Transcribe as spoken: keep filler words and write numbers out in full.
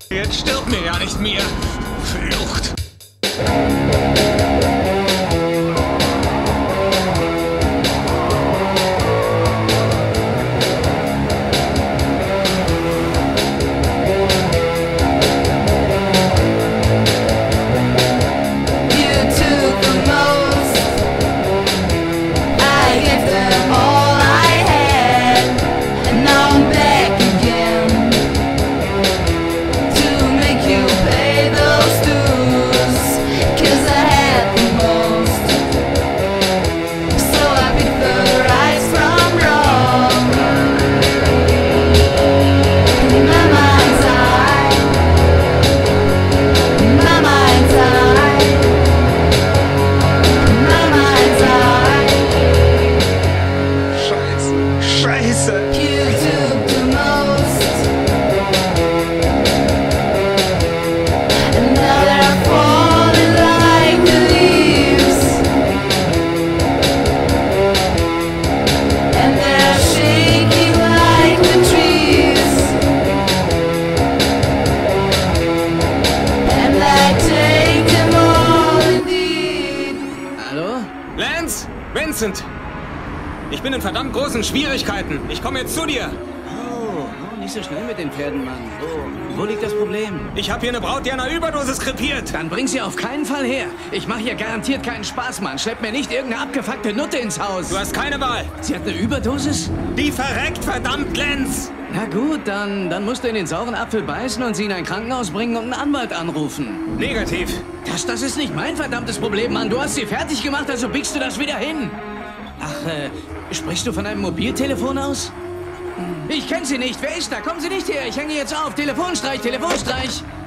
Jetzt stirbt mir ja nicht mehr. Flucht. Lance? Vincent! Ich bin in verdammt großen Schwierigkeiten. Ich komme jetzt zu dir. Oh, oh, nicht so schnell mit den Pferden, Mann. Wo, wo liegt das Problem? Ich habe hier eine Braut, die an einer Überdosis krepiert. Dann bring sie auf keinen Fall her. Ich mache hier garantiert keinen Spaß, Mann. Schlepp mir nicht irgendeine abgefuckte Nutte ins Haus. Du hast keine Wahl. Sie hat eine Überdosis? Die verreckt, verdammt, Lance! Na gut, dann, dann musst du in den sauren Apfel beißen und sie in ein Krankenhaus bringen und einen Anwalt anrufen. Negativ. Das, das ist nicht mein verdammtes Problem, Mann. Du hast sie fertig gemacht, also biegst du das wieder hin. Ach, äh, sprichst du von einem Mobiltelefon aus? Ich kenn sie nicht. Wer ist da? Kommen Sie nicht her. Ich hänge jetzt auf. Telefonstreich, Telefonstreich.